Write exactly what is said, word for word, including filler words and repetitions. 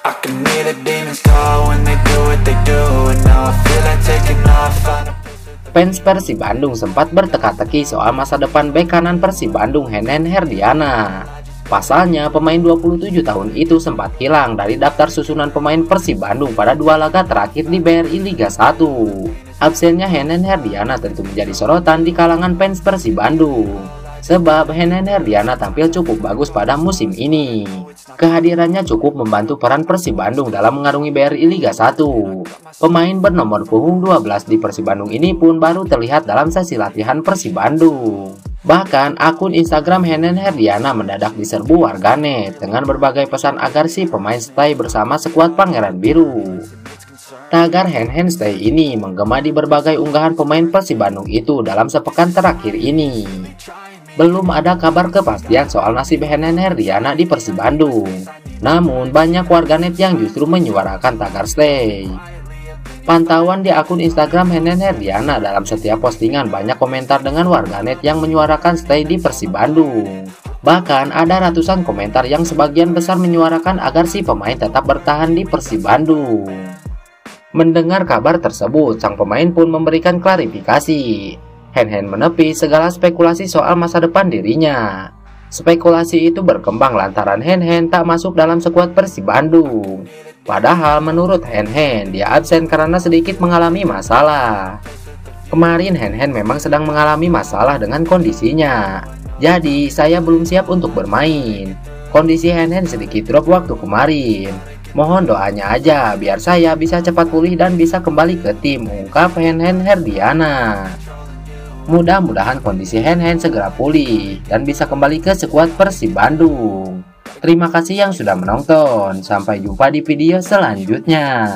I can hear the demons call when they do what they do, and now I feel like taking off. Fans Persib Bandung sempat berteka-teki soal masa depan bek kanan Persib Bandung Henen Herdiana. Pasalnya, pemain dua puluh tujuh tahun itu sempat hilang dari daftar susunan pemain Persib Bandung pada dua laga terakhir di B R I Liga satu. Absennya Henen Herdiana tentu menjadi sorotan di kalangan fans Persib Bandung, sebab Henen Herdiana tampil cukup bagus pada musim ini. Kehadirannya cukup membantu peran Persib Bandung dalam mengarungi B R I Liga satu. Pemain bernomor punggung dua belas di Persib Bandung ini pun baru terlihat dalam sesi latihan Persib Bandung. Bahkan akun Instagram Henen Herdiana mendadak diserbu warganet dengan berbagai pesan agar si pemain stay bersama skuad Pangeran Biru. Tagar Hen-Hen stay ini menggema di berbagai unggahan pemain Persib Bandung itu dalam sepekan terakhir ini. Belum ada kabar kepastian soal nasib Henen Herdiana di Persib Bandung. Namun banyak warganet yang justru menyuarakan tagar stay. Pantauan di akun Instagram Henen Herdiana, dalam setiap postingan banyak komentar dengan warganet yang menyuarakan stay di Persib Bandung. Bahkan ada ratusan komentar yang sebagian besar menyuarakan agar si pemain tetap bertahan di Persib Bandung. Mendengar kabar tersebut, sang pemain pun memberikan klarifikasi. Hen-Hen menepis segala spekulasi soal masa depan dirinya. Spekulasi itu berkembang lantaran Hen-Hen tak masuk dalam skuad Persib Bandung. Padahal menurut Hen-Hen, dia absen karena sedikit mengalami masalah. Kemarin Hen-Hen memang sedang mengalami masalah dengan kondisinya. Jadi saya belum siap untuk bermain. Kondisi Hen-Hen sedikit drop waktu kemarin. Mohon doanya aja biar saya bisa cepat pulih dan bisa kembali ke tim, ungkap Hen-Hen Herdiana. Mudah-mudahan kondisi Hen-Hen segera pulih dan bisa kembali ke skuad Persib Bandung. Terima kasih yang sudah menonton. Sampai jumpa di video selanjutnya.